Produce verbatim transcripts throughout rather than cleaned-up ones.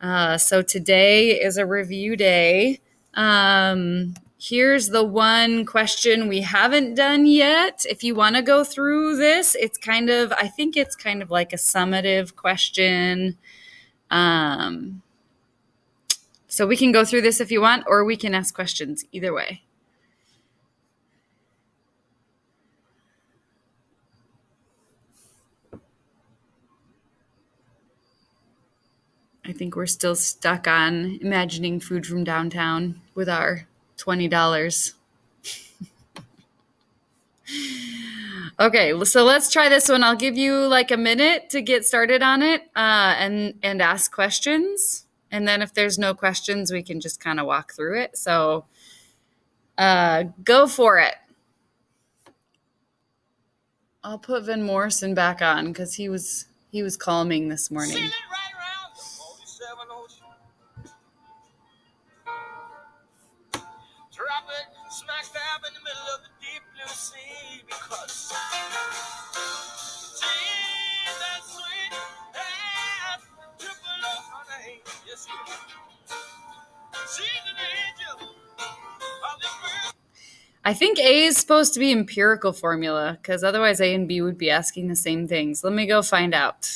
Uh, so today is a review day. Um, here's the one question we haven't done yet. If you want to go through this, it's kind of, I think it's kind of like a summative question. Um, so we can go through this if you want, or we can ask questions, either way. I think we're still stuck on imagining food from downtown with our twenty dollars. Okay, so let's try this one. I'll give you like a minute to get started on it uh, and, and ask questions. And then if there's no questions, we can just kind of walk through it. So uh, go for it. I'll put Van Morrison back on because he was, he was calming this morning. Smack dab in the middle of the deep blue sea because she's that sweet ass triple O honey. Yes, she's an angel of the world. I think A is supposed to be empirical formula because otherwise A and B would be asking the same things. Let me go find out.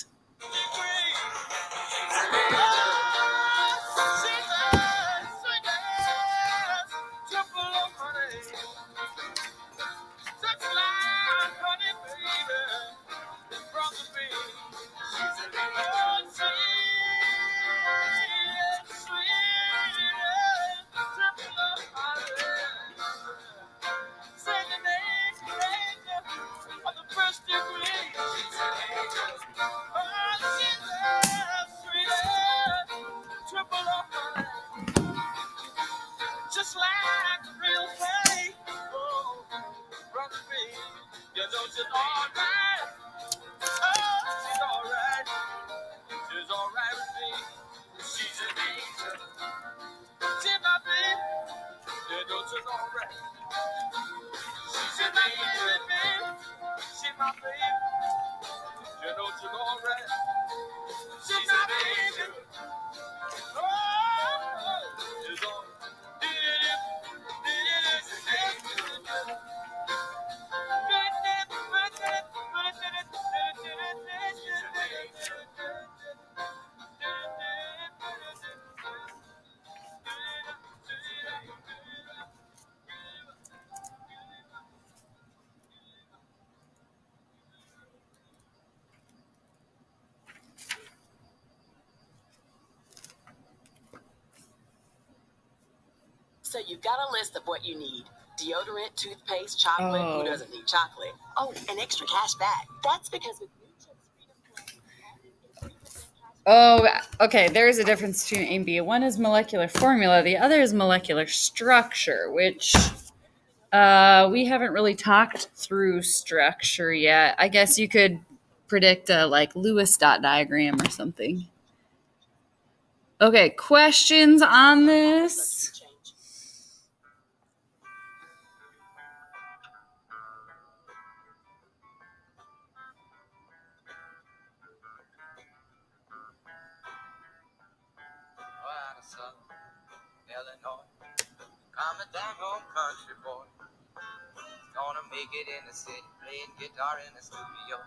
Just like the real thing. Oh, brother B, you know she's all right. Oh, she's all right. She's all right with me. She's an angel. She's my baby. You know she's all right. She's an angel with me. She's my baby. You know she's all right. She's an angel. Oh, she's all right. So you've got a list of what you need. Deodorant, toothpaste, chocolate. Oh. Who doesn't need chocolate? Oh, and extra cash back. That's because with Blue Chips Freedom Plus, Oh, okay. There is a difference between A and B. One is molecular formula. The other is molecular structure, which uh, we haven't really talked through structure yet. I guess you could predict a like Lewis dot diagram or something. Okay, questions on this? I'm a damn home country boy. Gonna make it in the city, playing guitar in the studio.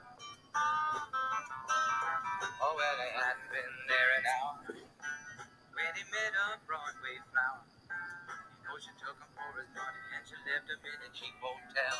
Oh, well, I hadn't been there an hour when he met a Broadway flower. You know, she took him for his money and she left him in a cheap hotel.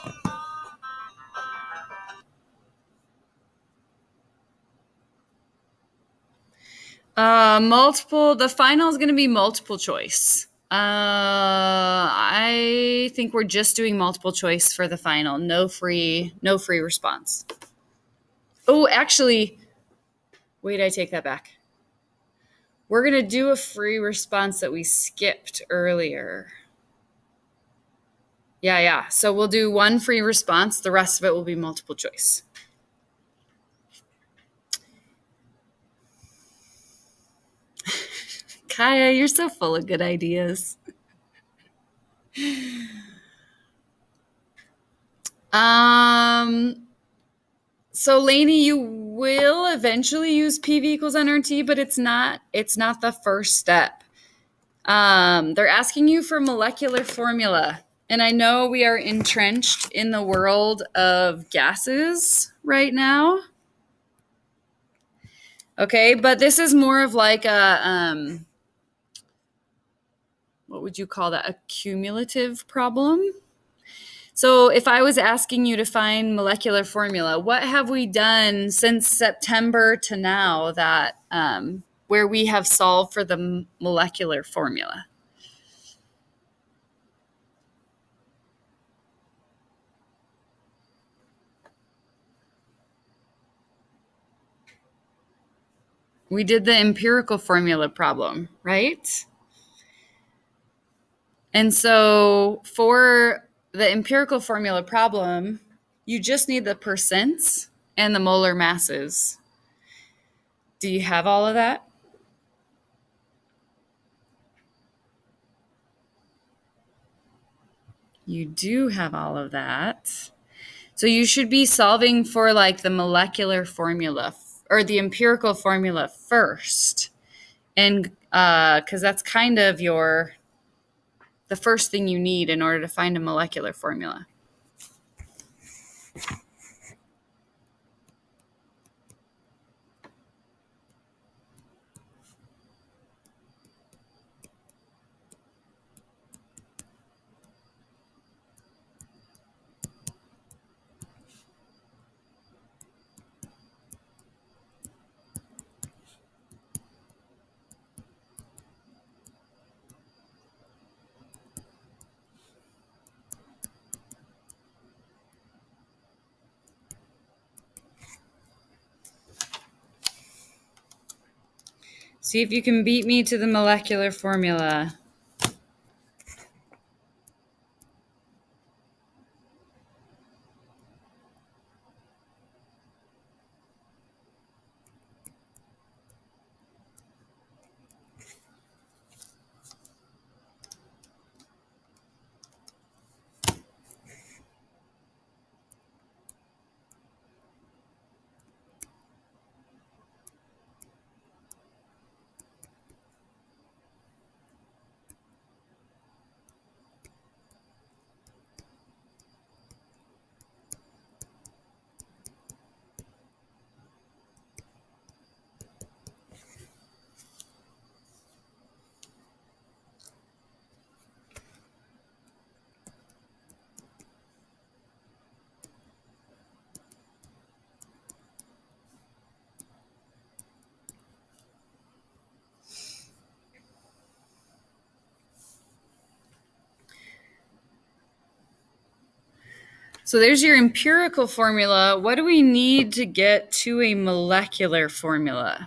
Uh, multiple, the final is going to be multiple choice. Uh, I think we're just doing multiple choice for the final. No free, no free response. Oh, actually, wait, I take that back. We're going to do a free response that we skipped earlier. Yeah, yeah. So we'll do one free response. The rest of it will be multiple choice. Kaya, you're so full of good ideas. Um, so Lainey, you will eventually use P V equals N R T, but it's not, it's not the first step. Um, they're asking you for molecular formula. And I know we are entrenched in the world of gases right now. Okay, but this is more of like a, um, what would you call that? A cumulative problem. So if I was asking you to find molecular formula, what have we done since September to now that um, where we have solved for the molecular formula? We did the empirical formula problem, right? And so for the empirical formula problem, you just need the percents and the molar masses. Do you have all of that? You do have all of that. So you should be solving for like the molecular formula or the empirical formula first. And uh, because that's kind of your, the first thing you need in order to find a molecular formula. See if you can beat me to the molecular formula. So there's your empirical formula. What do we need to get to a molecular formula?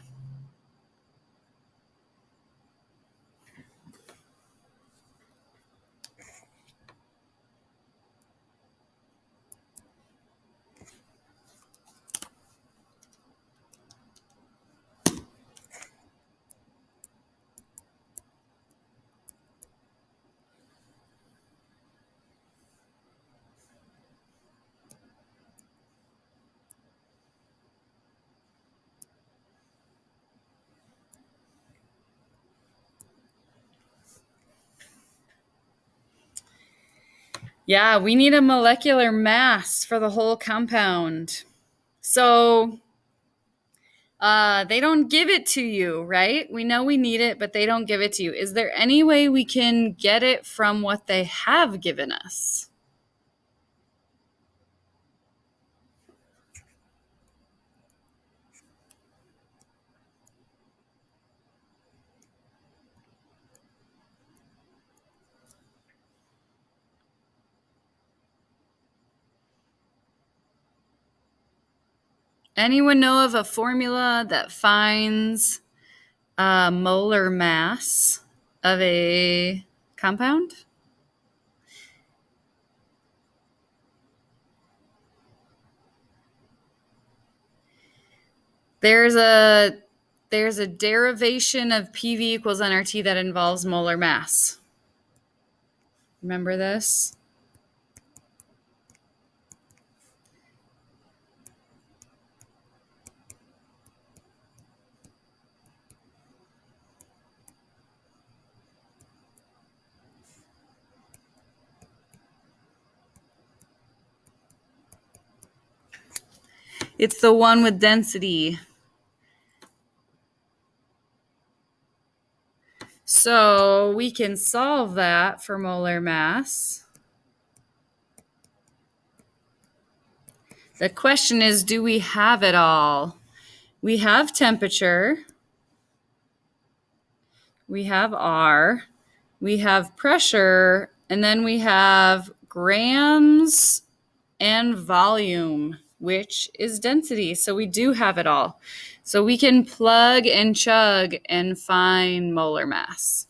Yeah, we need a molecular mass for the whole compound. So uh, they don't give it to you, right? We know we need it, but they don't give it to you. Is there any way we can get it from what they have given us? Anyone know of a formula that finds a molar mass of a compound? There's a there's a derivation of P V equals N R T that involves molar mass. Remember this? It's the one with density. So we can solve that for molar mass. The question is, do we have it all? We have temperature. We have R. We have pressure. And then we have grams and volume, which is density. So we do have it all. So we can plug and chug and find molar mass.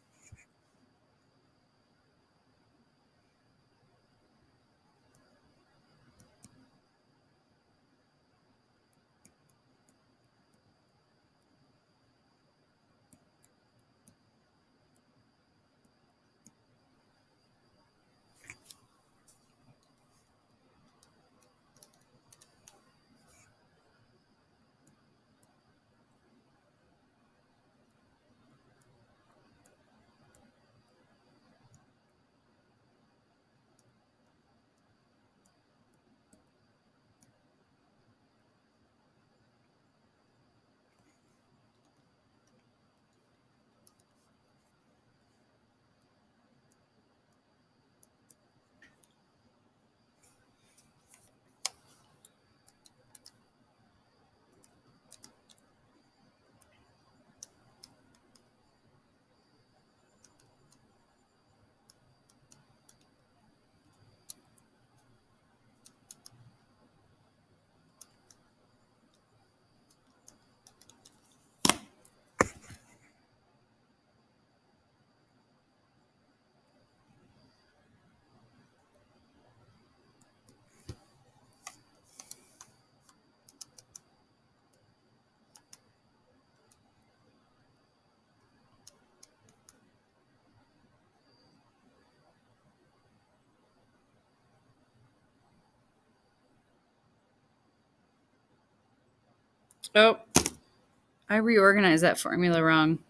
Oh, I reorganized that formula wrong.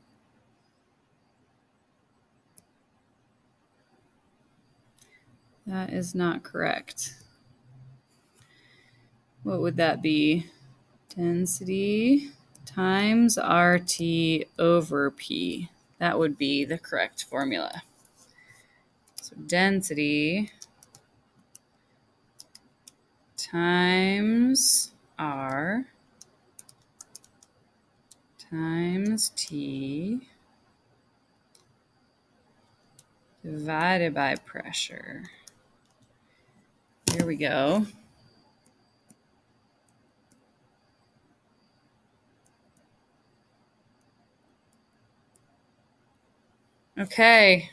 That is not correct. What would that be? Density times R T over P. That would be the correct formula. So density times R times T divided by pressure. Here we go. Okay.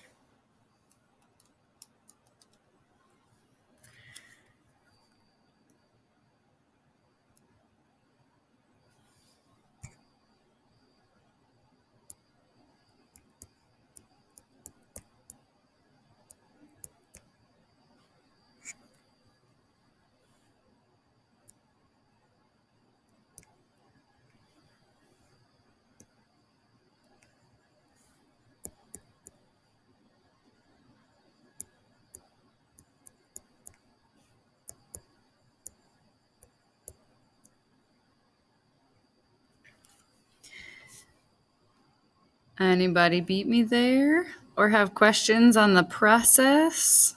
Anybody beat me there or have questions on the process?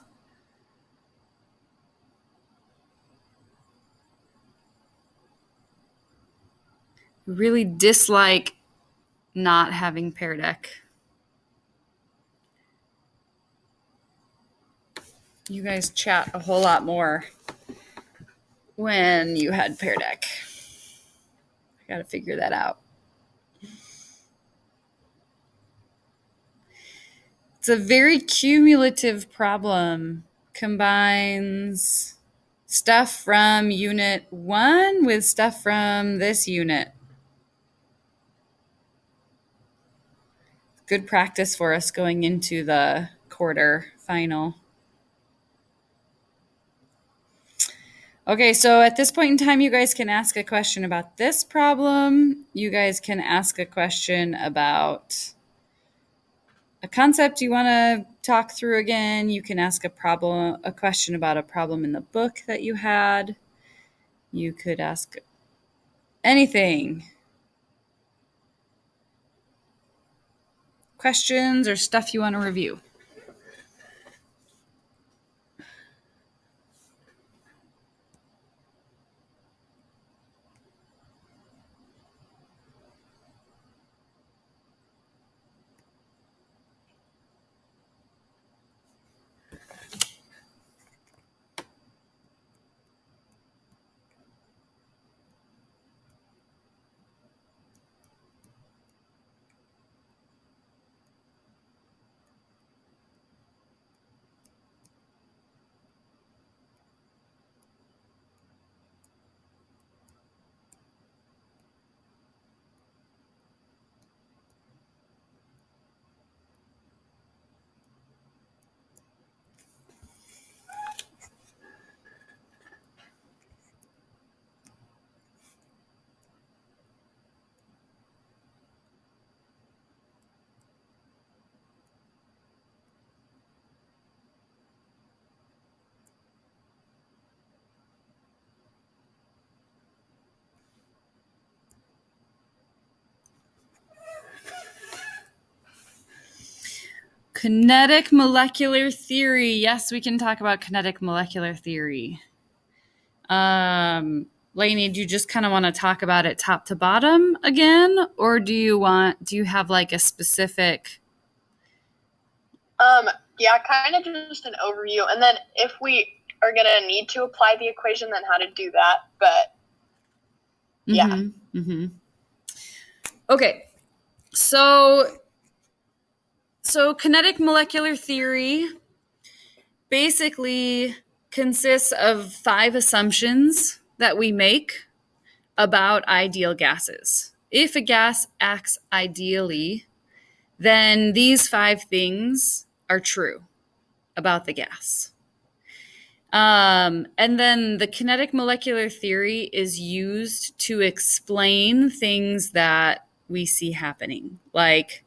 I really dislike not having Pear Deck. You guys chat a whole lot more when you had Pear Deck. I gotta figure that out. It's a very cumulative problem. Combines stuff from unit one with stuff from this unit. Good practice for us going into the quarter final. Okay, so at this point in time, you guys can ask a question about this problem. You guys can ask a question about a concept you want to talk through again. You can ask a problem, a question about a problem in the book that you had. You could ask anything. Questions or stuff you want to review. Kinetic molecular theory. Yes, we can talk about kinetic molecular theory. Um, Lainey, do you just kind of want to talk about it top to bottom again? Or do you want, do you have like a specific? Um, yeah, kind of just an overview. And then if we are going to need to apply the equation, then how to do that. But yeah. Mm-hmm, mm-hmm. Okay. So, so kinetic molecular theory basically consists of five assumptions that we make about ideal gases. If a gas acts ideally, then these five things are true about the gas. Um, and then the kinetic molecular theory is used to explain things that we see happening, like,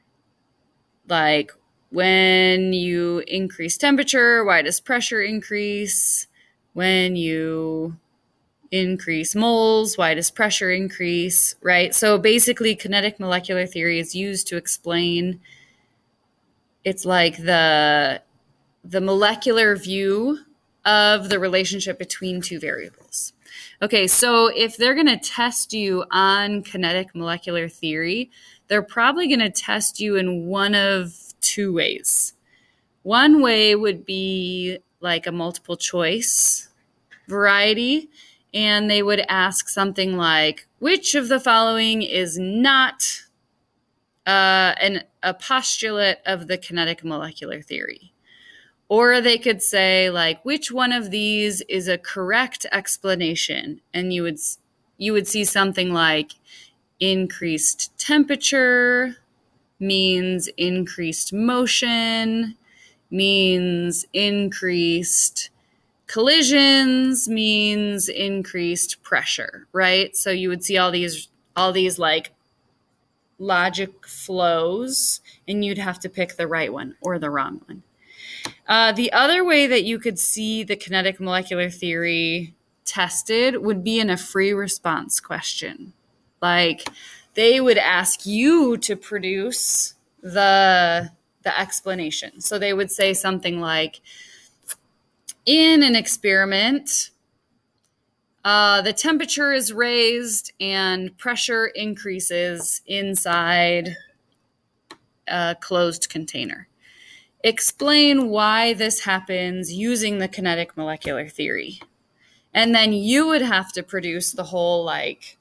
like when you increase temperature, why does pressure increase? When you increase moles, why does pressure increase, right? So basically, kinetic molecular theory is used to explain, it's like the, the molecular view of the relationship between two variables. Okay, so if they're going to test you on kinetic molecular theory, they're probably going to test you in one of two ways. One way would be like a multiple choice variety, and they would ask something like, which of the following is not uh, an, a postulate of the kinetic molecular theory? Or they could say, like, which one of these is a correct explanation? And you would you would see something like increased temperature means increased motion, means increased collisions, means increased pressure, right? So you would see all these all these like logic flows, and you'd have to pick the right one or the wrong one. Uh, the other way that you could see the kinetic molecular theory tested would be in a free response question. Like, they would ask you to produce the, the explanation. So they would say something like, in an experiment, uh, the temperature is raised and pressure increases inside a closed container. Explain why this happens using the kinetic molecular theory. And then you would have to produce the whole, like,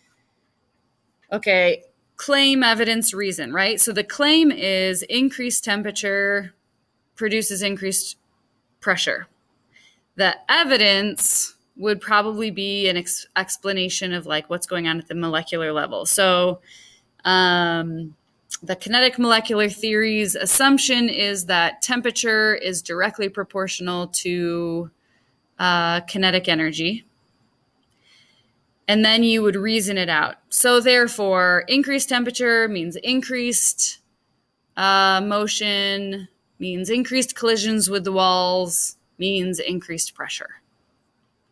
okay, claim, evidence, reason, right? So the claim is increased temperature produces increased pressure. The evidence would probably be an ex- explanation of like what's going on at the molecular level. So, um, the kinetic molecular theory's assumption is that temperature is directly proportional to uh, kinetic energy. And then you would reason it out. So therefore, increased temperature means increased uh, motion, means increased collisions with the walls, means increased pressure.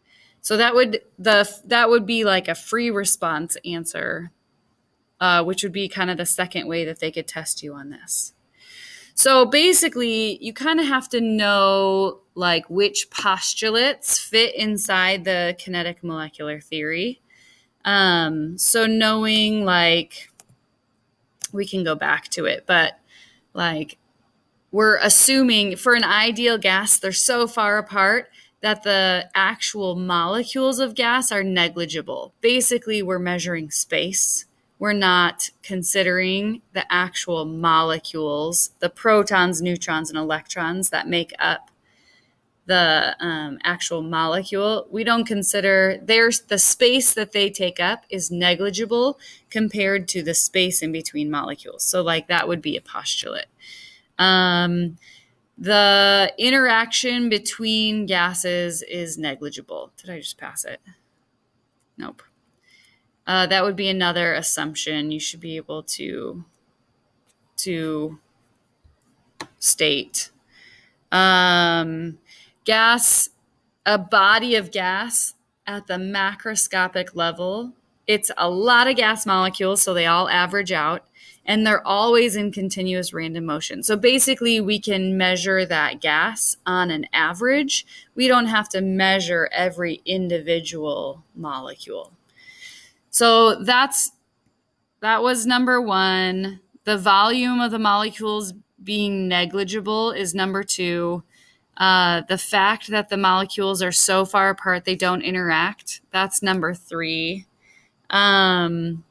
So that would the that would be like a free response answer, uh, which would be kind of the second way that they could test you on this. So basically, you kind of have to know like which postulates fit inside the kinetic molecular theory. Um, so knowing like, we can go back to it, but like we're assuming for an ideal gas, they're so far apart that the actual molecules of gas are negligible. Basically, we're measuring space. We're not considering the actual molecules, the protons, neutrons, and electrons that make up the um, actual molecule. We don't consider there's the space that they take up is negligible compared to the space in between molecules. So like that would be a postulate. Um, the interaction between gases is negligible. Did I just pass it? Nope. Uh, that would be another assumption you should be able to, to state. Um, gas, a body of gas at the macroscopic level, it's a lot of gas molecules, so they all average out, and they're always in continuous random motion. So basically, we can measure that gas on an average. We don't have to measure every individual molecule. So that's that was number one. The volume of the molecules being negligible is number two. Uh, the fact that the molecules are so far apart they don't interact, that's number three. Um,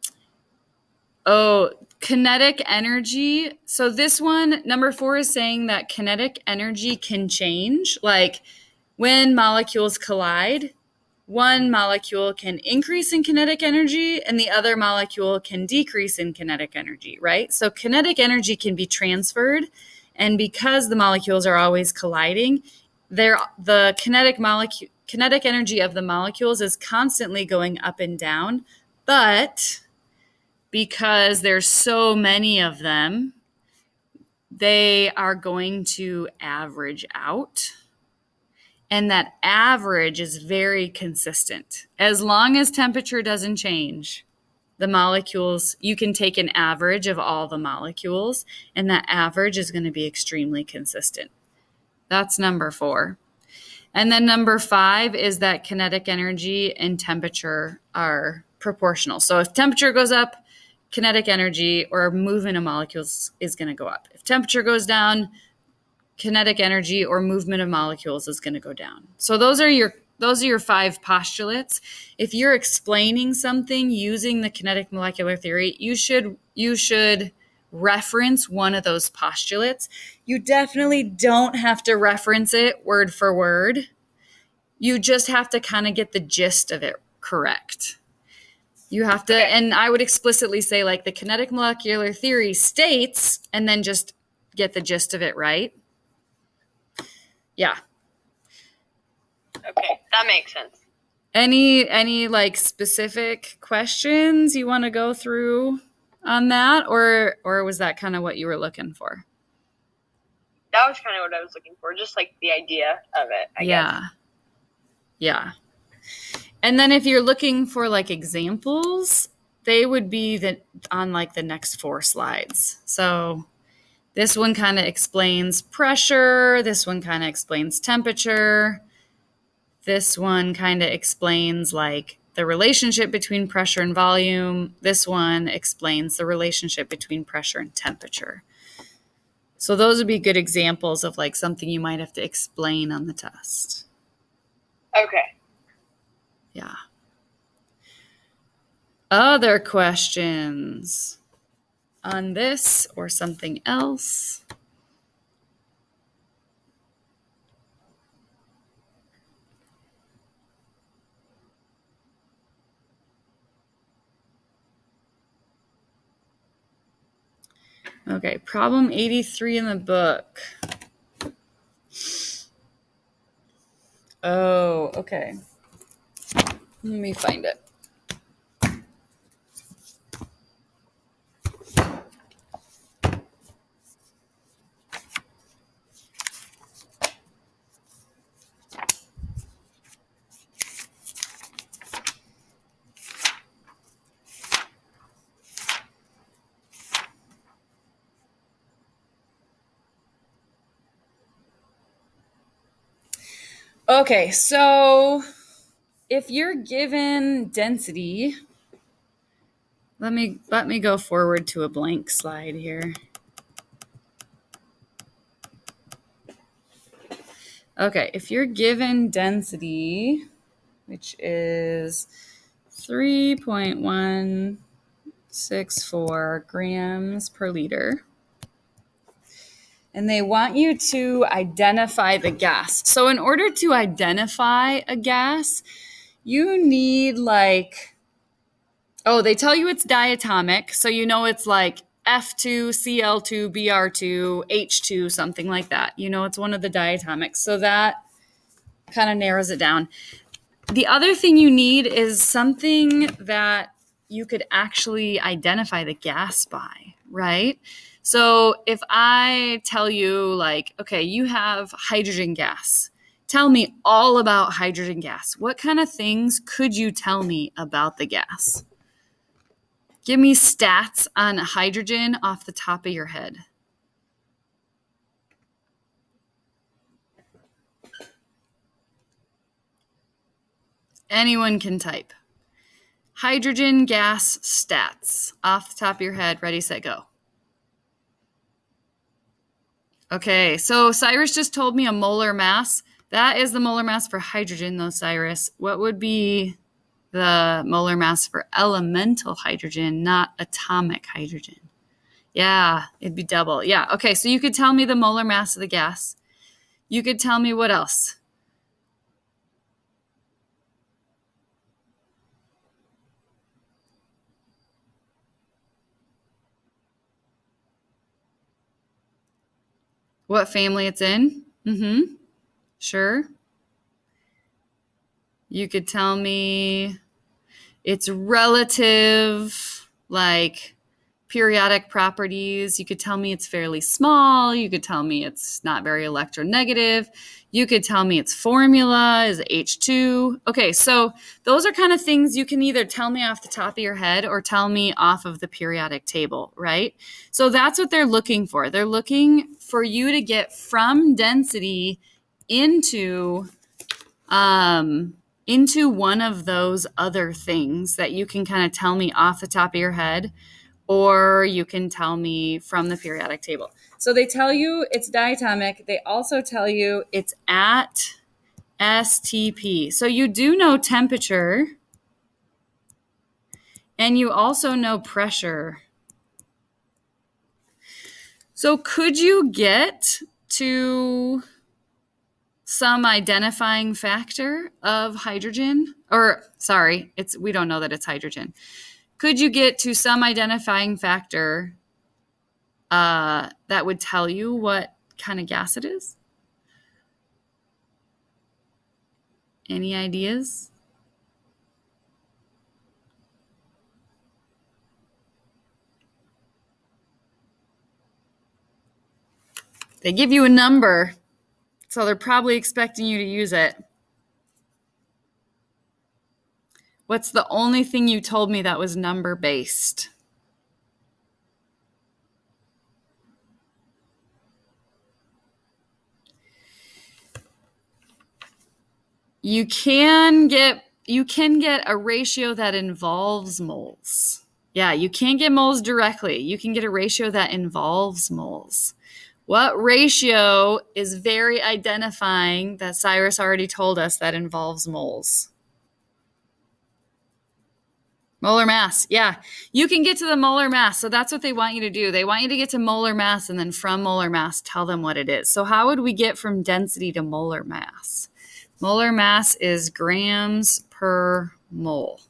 oh, kinetic energy. So this one, number four, is saying that kinetic energy can change. Like when molecules collide, one molecule can increase in kinetic energy and the other molecule can decrease in kinetic energy, right? So kinetic energy can be transferred. And because the molecules are always colliding, the kinetic molecule, kinetic energy of the molecules is constantly going up and down. But because there's so many of them, they are going to average out. And that average is very consistent. As long as temperature doesn't change, the molecules, you can take an average of all the molecules, and that average is going to be extremely consistent. That's number four. And then number five is that kinetic energy and temperature are proportional. So if temperature goes up, kinetic energy or movement of molecules is going to go up. If temperature goes down, kinetic energy or movement of molecules is going to go down. So those are your those are your five postulates. If you're explaining something using the kinetic molecular theory, you should you should reference one of those postulates. You definitely don't have to reference it word for word. You just have to kind of get the gist of it correct. You have to, and I would explicitly say like the kinetic molecular theory states, and then just get the gist of it right. Yeah. Okay, that makes sense. Any any like specific questions you want to go through on that, or or was that kind of what you were looking for? That was kind of what I was looking for, just like the idea of it, I yeah. guess. Yeah. And then if you're looking for like examples, they would be the, on like the next four slides. So this one kind of explains pressure. This one kind of explains temperature. This one kind of explains like the relationship between pressure and volume. This one explains the relationship between pressure and temperature. So those would be good examples of like something you might have to explain on the test. Okay. Yeah. Other questions on this or something else? Okay, problem eighty-three in the book. Oh, okay. Let me find it. Okay, so if you're given density, let me let me go forward to a blank slide here. Okay, if you're given density, which is three point one six four grams per liter, and they want you to identify the gas. So in order to identify a gas, you need like, oh, they tell you it's diatomic. So you know it's like F two, C L two, B R two, H two, something like that. You know it's one of the diatomics. So that kind of narrows it down. The other thing you need is something that you could actually identify the gas by, right? So if I tell you like, okay, you have hydrogen gas, tell me all about hydrogen gas. What kind of things could you tell me about the gas? Give me stats on hydrogen off the top of your head. Anyone can type. Hydrogen gas stats off the top of your head. Ready, set, go. Okay, so Cyrus just told me a molar mass. That is the molar mass for hydrogen, though, Cyrus. What would be the molar mass for elemental hydrogen, not atomic hydrogen? Yeah, it'd be double. Yeah, okay, so you could tell me the molar mass of the gas. You could tell me what else? What family it's in? Mm-hmm. Sure. You could tell me its relative, like, periodic properties. You could tell me it's fairly small. You could tell me it's not very electronegative. You could tell me its formula is H two. Okay, so those are kind of things you can either tell me off the top of your head or tell me off of the periodic table, right? So that's what they're looking for. They're looking for you to get from density into um, into one of those other things that you can kind of tell me off the top of your head, or you can tell me from the periodic table. So they tell you it's diatomic. They also tell you it's at S T P. So you do know temperature, and you also know pressure. So could you get to some identifying factor of hydrogen? Or, sorry, it's we don't know that it's hydrogen. Could you get to some identifying factor uh, that would tell you what kind of gas it is? Any ideas? They give you a number, so they're probably expecting you to use it. What's the only thing you told me that was number-based? You can get you can get a ratio that involves moles. Yeah, you can't get moles directly. You can get a ratio that involves moles. What ratio is very identifying that Cyrus already told us that involves moles? Molar mass. Yeah, you can get to the molar mass. So that's what they want you to do. They want you to get to molar mass, and then from molar mass, tell them what it is. So how would we get from density to molar mass? Molar mass is grams per mole.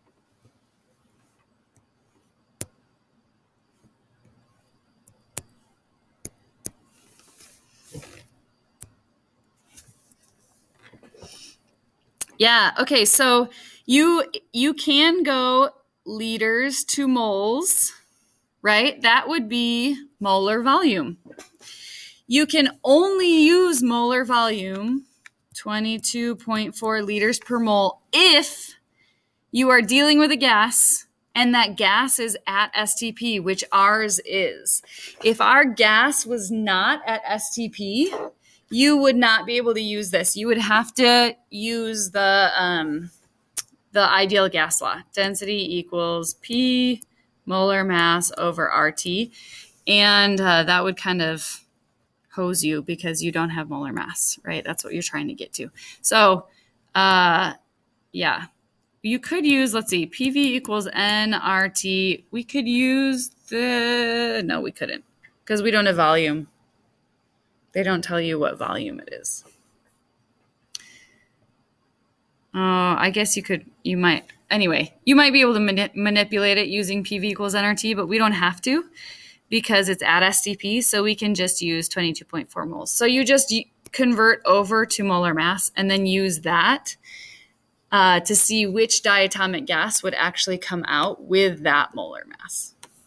Yeah, okay, so you you can go liters to moles, right? That would be molar volume. You can only use molar volume, twenty-two point four liters per mole, if you are dealing with a gas and that gas is at S T P, which ours is. If our gas was not at S T P, you would not be able to use this. You would have to use the um, the ideal gas law. Density equals P molar mass over R T. And uh, that would kind of hose you because you don't have molar mass, right? That's what you're trying to get to. So, uh, yeah, you could use, let's see, P V equals N R T. We could use the, no, we couldn't because we don't have volume. They don't tell you what volume it is. Uh, I guess you could, you might, anyway, you might be able to mani- manipulate it using P V equals N R T, but we don't have to because it's at S T P, so we can just use twenty-two point four moles. So you just convert over to molar mass and then use that uh, to see which diatomic gas would actually come out with that molar mass.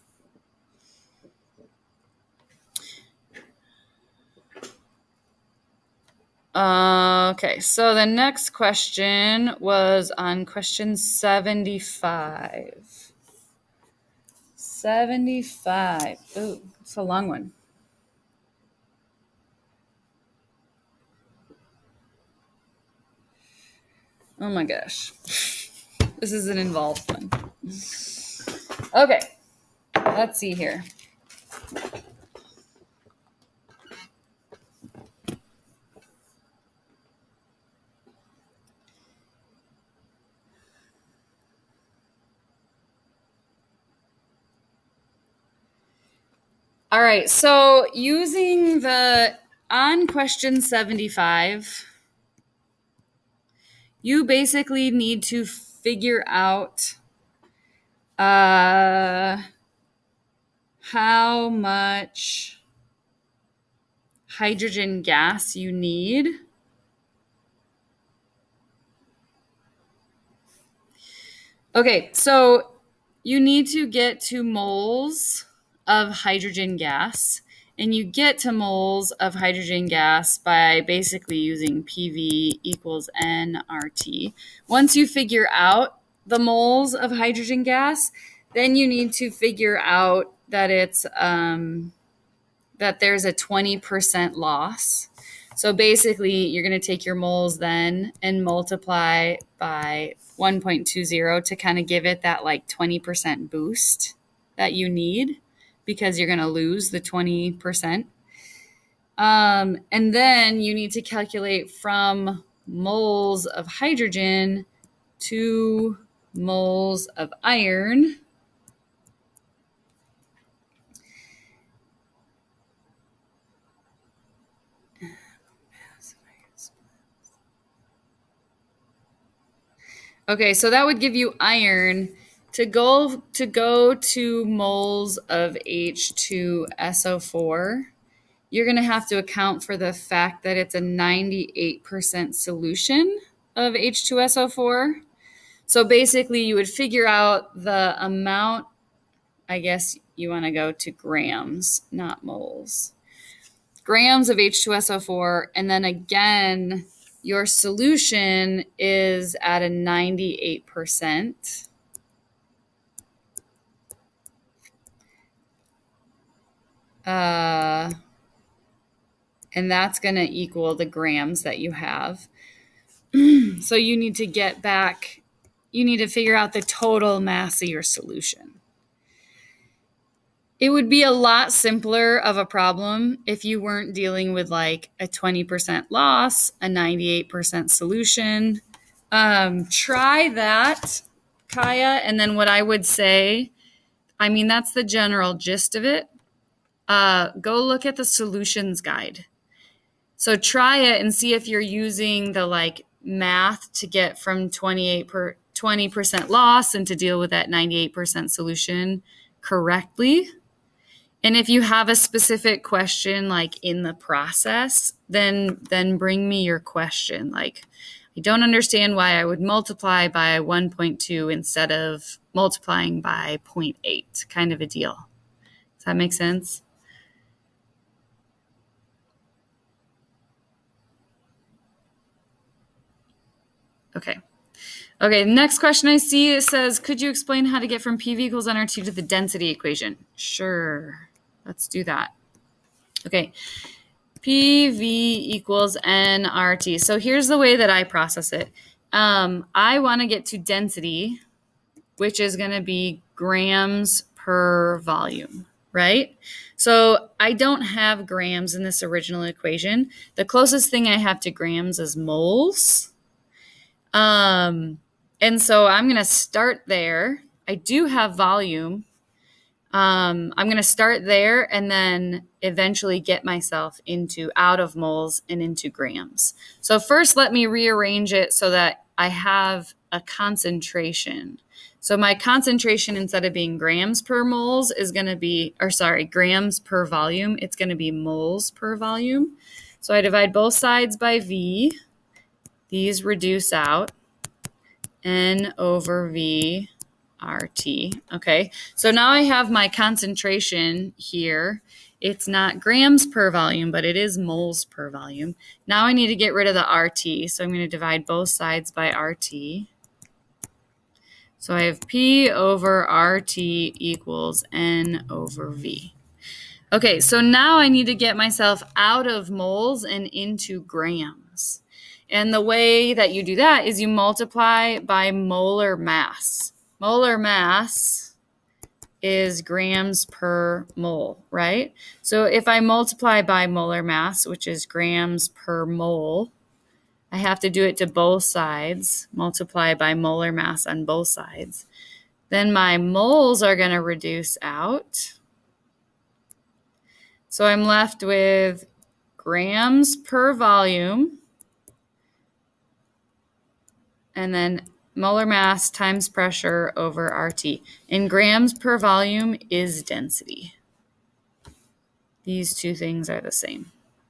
Uh, okay, so the next question was on question seventy-five. seventy-five. Ooh, it's a long one. Oh my gosh. This is an involved one. Okay, let's see here. All right, so using the, on question seventy-five, you basically need to figure out uh, how much hydrogen gas you need. Okay, so you need to get to moles of hydrogen gas, and you get to moles of hydrogen gas by basically using P V equals N R T. Once you figure out the moles of hydrogen gas, then you need to figure out that it's um, that there's a twenty percent loss. So basically, you're going to take your moles then and multiply by one point two zero to kind of give it that like twenty percent boost that you need, because you're going to lose the twenty percent. Um, and then you need to calculate from moles of hydrogen to moles of iron. Okay, so that would give you iron. To go to go to moles of H two S O four, you're going to have to account for the fact that it's a ninety-eight percent solution of H two S O four. So basically, you would figure out the amount, I guess you want to go to grams, not moles. Grams of H two S O four, and then again, your solution is at a ninety-eight percent. Uh, and that's going to equal the grams that you have. So you need to get back, you need to figure out the total mass of your solution. It would be a lot simpler of a problem if you weren't dealing with like a twenty percent loss, a ninety-eight percent solution. Um, try that, Kaya. And then what I would say, I mean, that's the general gist of it. Uh, go look at the solutions guide. So try it and see if you're using the like math to get from twenty-eight per twenty percent loss and to deal with that ninety-eight percent solution correctly. And if you have a specific question like in the process, then then bring me your question. Like, I don't understand why I would multiply by one point two instead of multiplying by zero point eight, kind of a deal. Does that make sense? Okay. Okay, next question I see, it says, could you explain how to get from P V equals N R T to the density equation? Sure, let's do that. Okay, P V equals N R T. So here's the way that I process it. Um, I want to get to density, which is going to be grams per volume, right? So I don't have grams in this original equation. The closest thing I have to grams is moles. Um, and so I'm going to start there. I do have volume. Um, I'm going to start there and then eventually get myself into out of moles and into grams. So first, let me rearrange it so that I have a concentration. So my concentration, instead of being grams per moles, is going to be, or sorry, grams per volume, it's going to be moles per volume. So I divide both sides by V. These reduce out. N over V R T. Okay, so now I have my concentration here. It's not grams per volume, but it is moles per volume. Now I need to get rid of the R T, so I'm going to divide both sides by R T. So I have P over R T equals N over V. Okay, so now I need to get myself out of moles and into grams. And the way that you do that is you multiply by molar mass. Molar mass is grams per mole, right? So if I multiply by molar mass, which is grams per mole, I have to do it to both sides, multiply by molar mass on both sides. Then my moles are going to reduce out. So I'm left with grams per volume, and then molar mass times pressure over R T. And grams per volume is density. These two things are the same.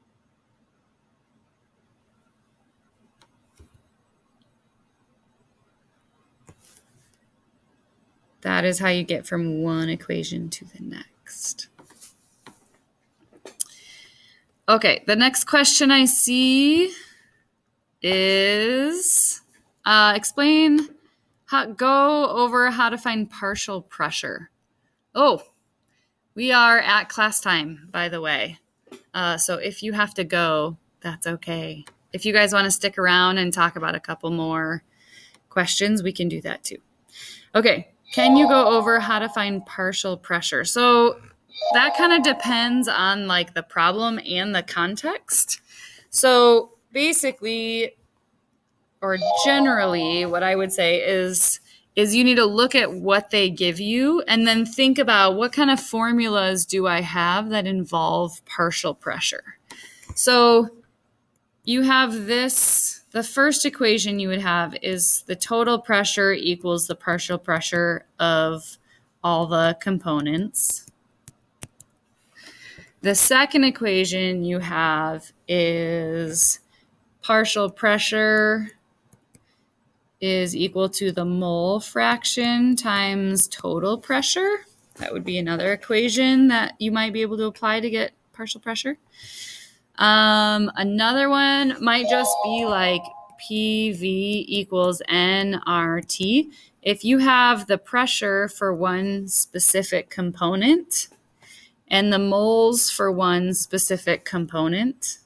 That is how you get from one equation to the next. Okay, the next question I see is uh, explain, how, go over how to find partial pressure. Oh, we are at class time, by the way. Uh, so if you have to go, that's okay. If you guys want to stick around and talk about a couple more questions, we can do that too. Okay, can you go over how to find partial pressure? So that kind of depends on like the problem and the context. So basically, or generally, what I would say is, is you need to look at what they give you and then think about what kind of formulas do I have that involve partial pressure. So you have this, the first equation you would have is the total pressure equals the partial pressure of all the components. The second equation you have is partial pressure is equal to the mole fraction times total pressure. That would be another equation that you might be able to apply to get partial pressure. Um, another one might just be like P V equals N R T. If you have the pressure for one specific component and the moles for one specific component,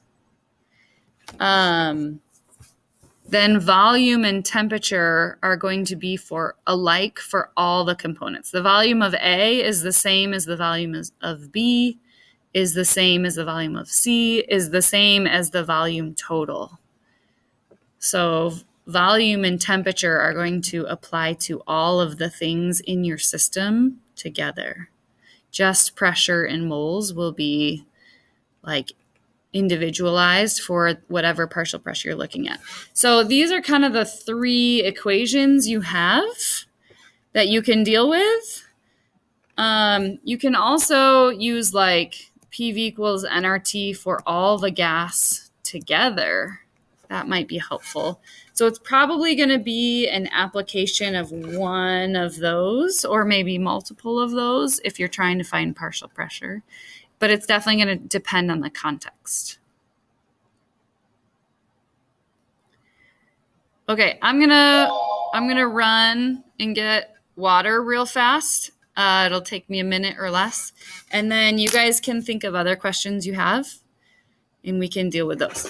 um, then volume and temperature are going to be for alike for all the components. The volume of A is the same as the volume of B, is the same as the volume of C, is the same as the volume total. So volume and temperature are going to apply to all of the things in your system together. Just pressure and moles will be like individualized for whatever partial pressure you're looking at. So these are kind of the three equations you have that you can deal with. Um, you can also use like P V equals N R T for all the gas together. That might be helpful. So it's probably going to be an application of one of those or maybe multiple of those if you're trying to find partial pressure. But it's definitely going to depend on the context. Okay, I'm gonna I'm gonna run and get water real fast. Uh, it'll take me a minute or less, and then you guys can think of other questions you have. and we can deal with those.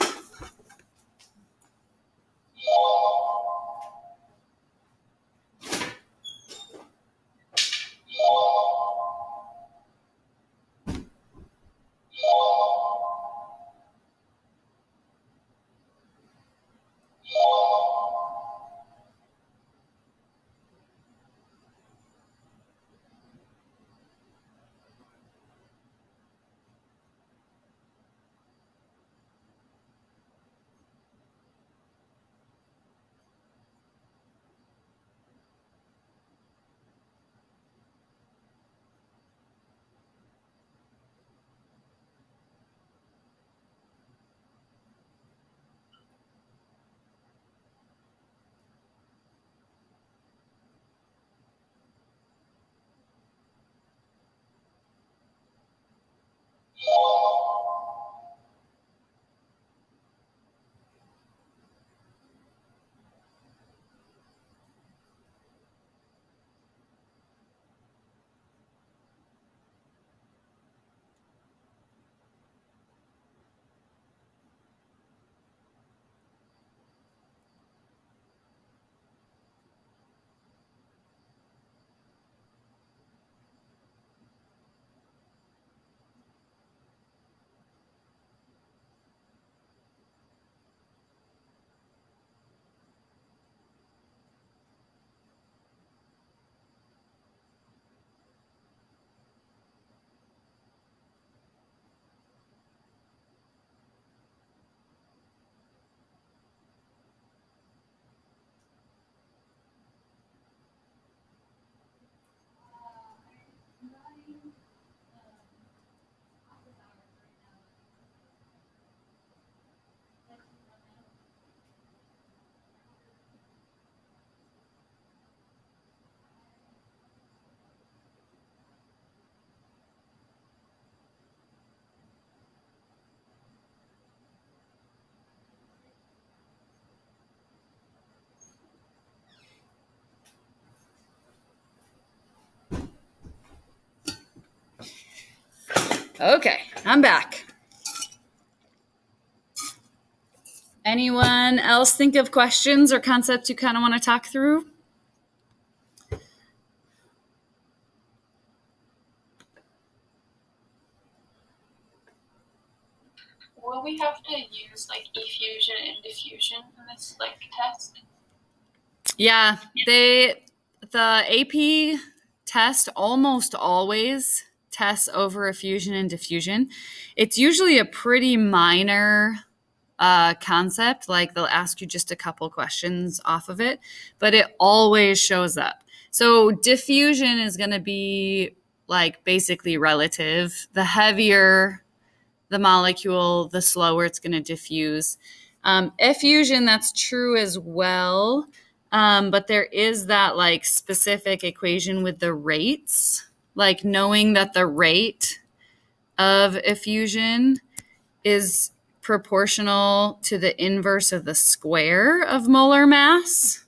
Okay, I'm back. Anyone else think of questions or concepts you kind of want to talk through? Will we have to use like effusion and diffusion in this like test? Yeah, they the A P test almost always tests over effusion and diffusion. It's usually a pretty minor uh, concept, like they'll ask you just a couple questions off of it, but it always shows up. So diffusion is going to be like basically relative. The heavier the molecule, the slower it's going to diffuse. Um, effusion, that's true as well. Um, but there is that like specific equation with the rates, like knowing that the rate of effusion is proportional to the inverse of the square of molar mass.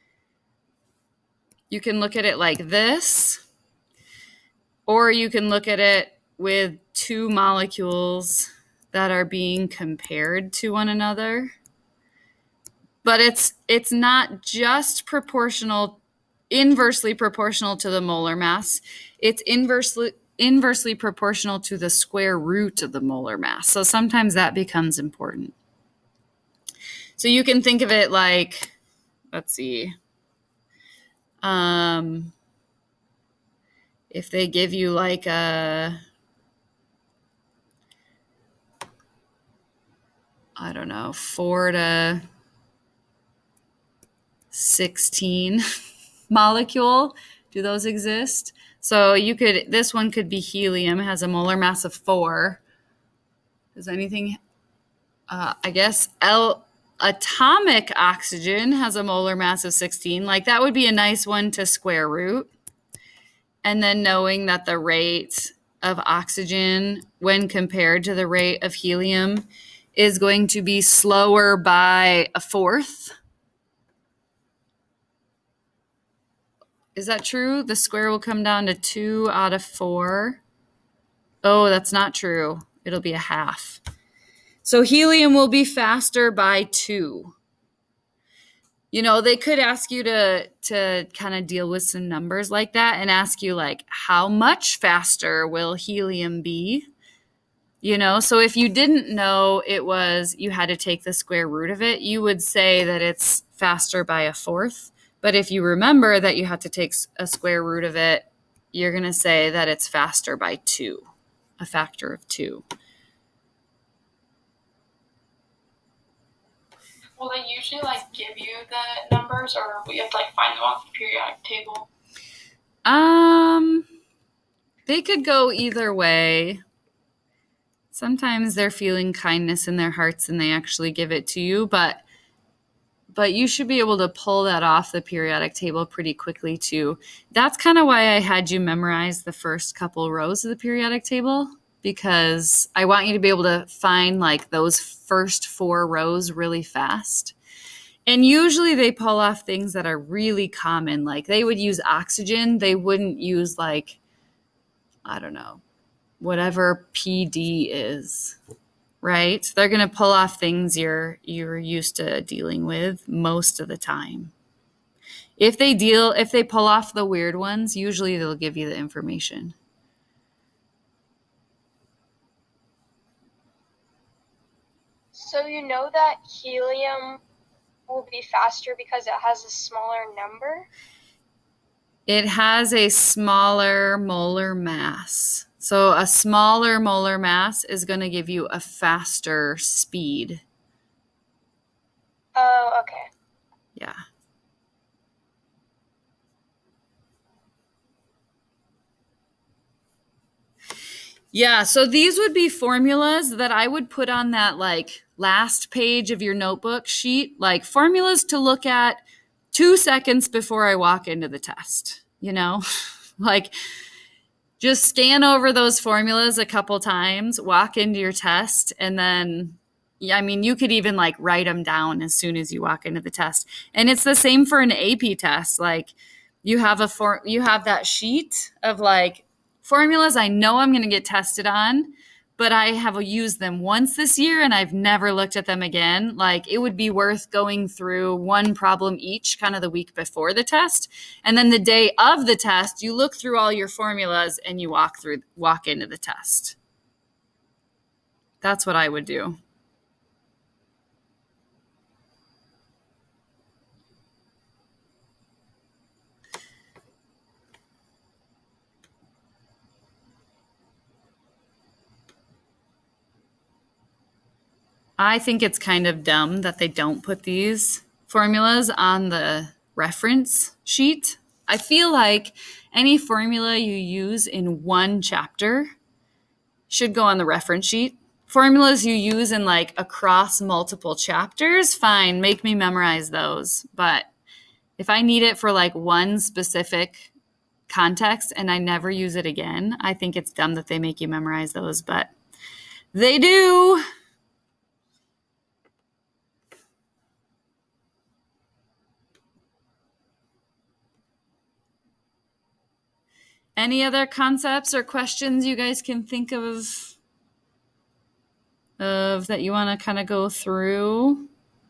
You can look at it like this, or you can look at it with two molecules that are being compared to one another. But it's it's not just proportional, inversely proportional to the molar mass. It's inversely inversely proportional to the square root of the molar mass. So sometimes that becomes important. So you can think of it like, let's see, um, if they give you like a, I don't know, four to sixteen molecule. Do those exist? So you could, this one could be helium, it has a molar mass of four. Does anything, uh, I guess, L, atomic oxygen has a molar mass of sixteen. Like that would be a nice one to square root. And then knowing that the rate of oxygen when compared to the rate of helium is going to be slower by a fourth. Is that true? The square will come down to two out of four. Oh, that's not true. It'll be a half. So helium will be faster by two. You know, they could ask you to to kind of deal with some numbers like that and ask you like, how much faster will helium be? You know, so if you didn't know it was, you had to take the square root of it, you would say that it's faster by a fourth. But if you remember that you have to take a square root of it, you're going to say that it's faster by two, a factor of two. Will they usually like give you the numbers, or we have to like find them off the periodic table? Um, they could go either way. Sometimes they're feeling kindness in their hearts and they actually give it to you, but but you should be able to pull that off the periodic table pretty quickly too. That's kind of why I had you memorize the first couple rows of the periodic table, because I want you to be able to find like those first four rows really fast. And usually they pull off things that are really common. Like they would use oxygen. They wouldn't use like, I don't know, whatever P D is, right? They're going to pull off things you're you're used to dealing with most of the time. If they deal, if they pull off the weird ones, usually they'll give you the information. So you know that helium will be faster because it has a smaller number? It has a smaller molar mass. So a smaller molar mass is going to give you a faster speed. Oh, okay. Yeah. Yeah, so these would be formulas that I would put on that like last page of your notebook sheet, like formulas to look at two seconds before I walk into the test, you know? Like just scan over those formulas a couple times, walk into your test, and then, yeah, I mean, you could even like write them down as soon as you walk into the test. And it's the same for an A P test. Like you have a for, you have that sheet of like formulas I know I'm going to get tested on, but I have used them once this year and I've never looked at them again. Like it would be worth going through one problem each kind of the week before the test. And then the day of the test, you look through all your formulas and you walk through, walk into the test. That's what I would do. I think it's kind of dumb that they don't put these formulas on the reference sheet. I feel like any formula you use in one chapter should go on the reference sheet. Formulas you use in like across multiple chapters, fine, make me memorize those. But if I need it for like one specific context and I never use it again, I think it's dumb that they make you memorize those, but they do. Any other concepts or questions you guys can think of, of that you want to kind of go through?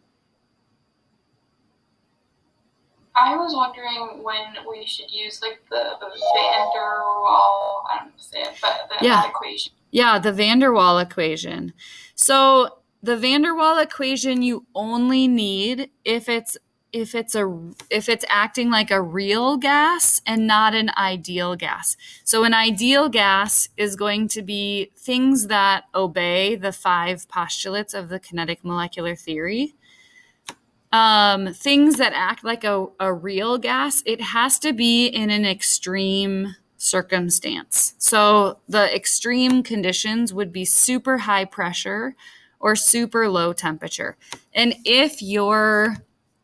I was wondering when we should use like the, the van der Waal, I don't know how to say it, but the Yeah. that equation. Yeah, the van der Waal equation. So the van der Waal equation you only need if it's if it's a if it's acting like a real gas and not an ideal gas. So an ideal gas is going to be things that obey the five postulates of the kinetic molecular theory. Um, things that act like a, a real gas, it has to be in an extreme circumstance. So the extreme conditions would be super high pressure or super low temperature. And if you're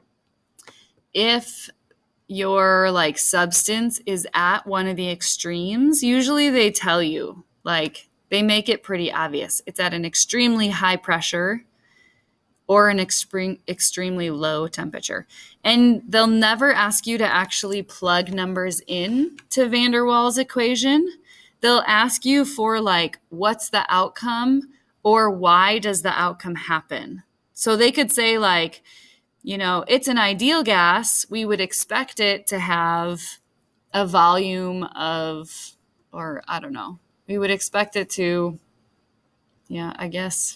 If your like substance is at one of the extremes, usually they tell you, like they make it pretty obvious. It's at an extremely high pressure or an extreme, extremely low temperature. And they'll never ask you to actually plug numbers in to van der Waals equation. They'll ask you for like, what's the outcome or why does the outcome happen? So they could say like, you know, it's an ideal gas. We would expect it to have a volume of, or I don't know, we would expect it to, yeah, I guess,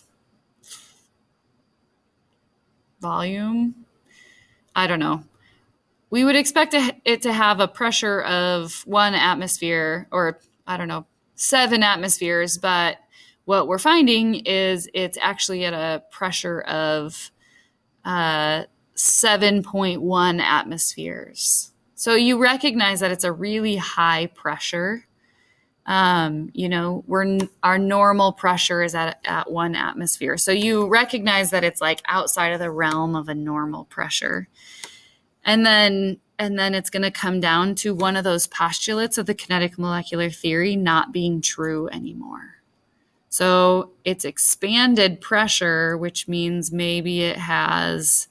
volume. I don't know. We would expect it to have a pressure of one atmosphere, or I don't know, seven atmospheres. But what we're finding is it's actually at a pressure of uh, seven point one atmospheres. So you recognize that it's a really high pressure. Um, you know, we're, our normal pressure is at, at one atmosphere. So you recognize that it's like outside of the realm of a normal pressure. And then, and then it's going to come down to one of those postulates of the kinetic molecular theory not being true anymore. So it's expanded pressure, which means maybe it has,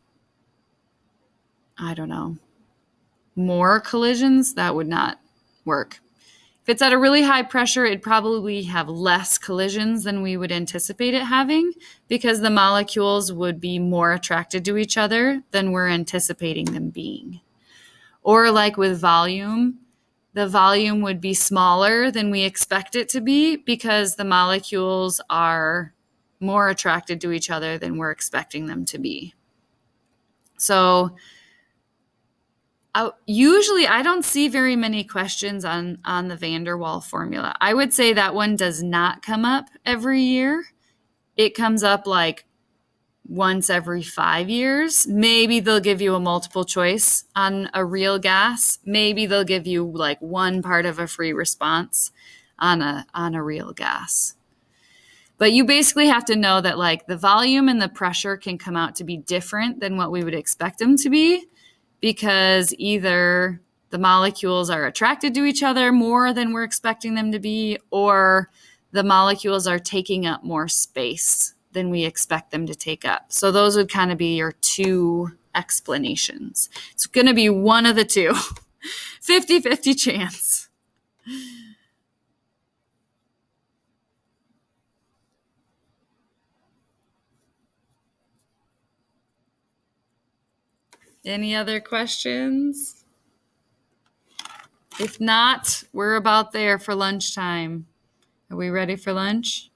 I don't know, more collisions. That would not work. If it's at a really high pressure, it'd probably have less collisions than we would anticipate it having, because the molecules would be more attracted to each other than we're anticipating them being. Or like with volume, the volume would be smaller than we expect it to be because the molecules are more attracted to each other than we're expecting them to be. So Uh, usually I don't see very many questions on, on the van der Waal formula. I would say that one does not come up every year. It comes up like once every five years. Maybe they'll give you a multiple choice on a real gas. Maybe they'll give you like one part of a free response on a, on a real gas. But you basically have to know that like the volume and the pressure can come out to be different than what we would expect them to be, because either the molecules are attracted to each other more than we're expecting them to be, or the molecules are taking up more space than we expect them to take up. So those would kind of be your two explanations. It's going to be one of the two. fifty-fifty chance. Any other questions? If not, we're about there for lunchtime. Are we ready for lunch?